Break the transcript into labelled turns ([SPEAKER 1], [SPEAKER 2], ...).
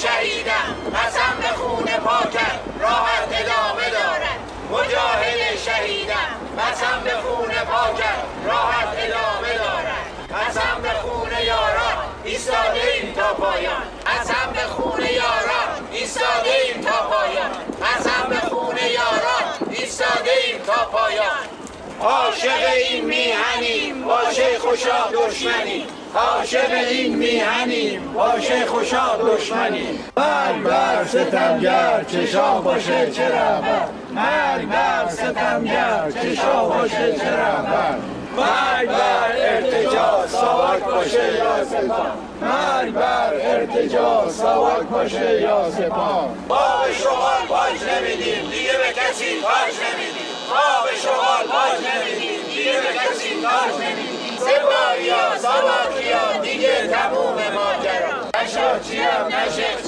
[SPEAKER 1] شهیدم قسم به خون پاکم راحت ادامه دارد. مجاهد شهیدم قسم به خون پاکم راحت ادامه دارد. قسم به خون یاران ایستاده ایم تا پایان. قسم به خون یاران ایستاده ایم تا پایان. قسم به خون یاران ایستاده ایم تا پایان. عاشق این میهنیم با شیخ و شاه دشمنیم. عاشق این میهنیم با شیخ و شاه دشمنیم.
[SPEAKER 2] مرگ بر ستمگر چه شاه باشه چه رهبر. مرگ بر ستمگر چه شاه باشه چه رهبر. مرگ بر ارتجاع ساواک باشه یا سپاه. مرگ بر ارتجاع ساواک باشه یا سپاه.
[SPEAKER 1] ما به شغال باج نمیدیم دیگه به کسی تاج نمیدیم. ما به شغال باج نمیدیم دیگه به کسی تاج نمیدیم. سپاهیا ساواکیا دیگه تموم ماجرا. نه شاهچیم نه شیخ